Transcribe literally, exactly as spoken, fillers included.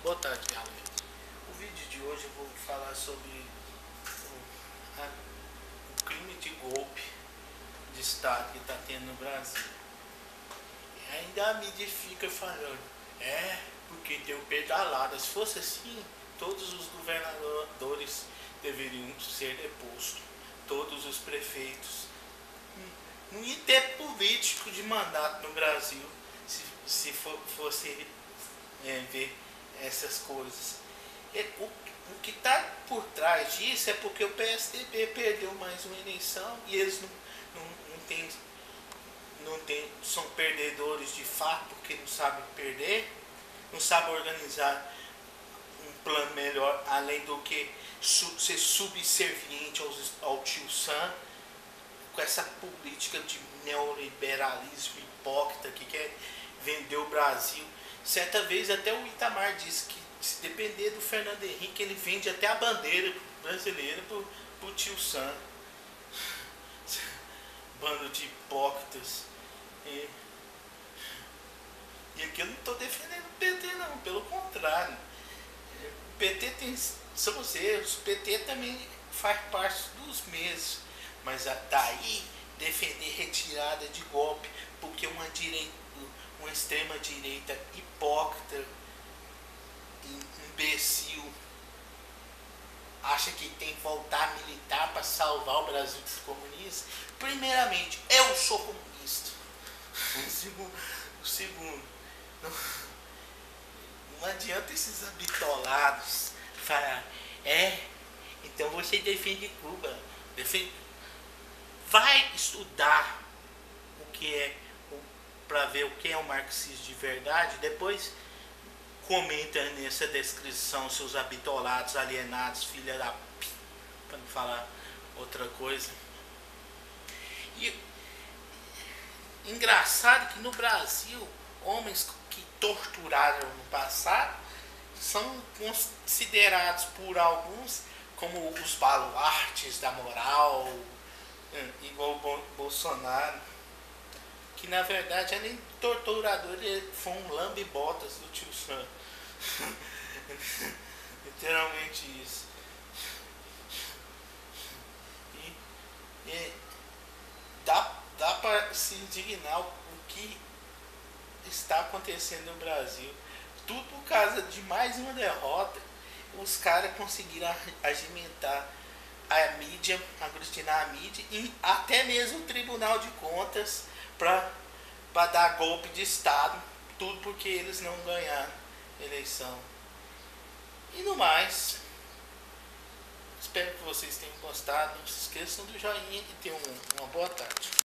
Boa tarde, galera. O vídeo de hoje eu vou falar sobre o, a, o crime de golpe de Estado que está tendo no Brasil. E ainda a mídia fica falando, é, porque tem o pedalada. Se fosse assim, todos os governadores deveriam ser depostos, todos os prefeitos. Não ia ter político de mandato no Brasil se, se for, fosse é, ver essas coisas. E, o, o que está por trás disso é porque o P S D B perdeu mais uma eleição e eles não, não, não, tem, não tem, são perdedores de fato porque não sabem perder, não sabem organizar um plano melhor além do que su, ser subserviente aos, ao tio Sam, com essa política de neoliberalismo hipócrita que quer vender o Brasil. Certa vez até o Itamar disse que se depender do Fernando Henrique, ele vende até a bandeira brasileira pro, pro tio Sam. Bando de hipócritas. E, e aqui eu não estou defendendo o P T não, pelo contrário. O P T tem seus erros, o P T também faz parte dos mesmos. Mas daí defender retirada de golpe, porque uma direita, uma extrema direita hipócrita, imbecil, acha que tem que voltar a militar para salvar o Brasil dos comunistas. Primeiramente, eu sou comunista. O segundo, o segundo não, não adianta esses habitolados falar, é, então você defende Cuba, defende. Vai estudar o que é, para ver o que é o marxismo de verdade, depois comenta nessa descrição seus habitolados, alienados, filha da p... para não falar outra coisa. E engraçado que no Brasil, homens que torturaram no passado são considerados por alguns como os baluartes da moral, igual o Bolsonaro, que na verdade é nem torturador, ele foi um lambe-botas do tio Sam. Literalmente isso. E, e dá, dá para se indignar o que está acontecendo no Brasil. Tudo por causa de mais uma derrota. Os caras conseguiram agimentar a mídia, aglutinar a mídia e até mesmo o Tribunal de Contas para dar golpe de Estado, tudo porque eles não ganharam eleição. E no mais, espero que vocês tenham gostado, não se esqueçam do joinha e tenham uma boa tarde.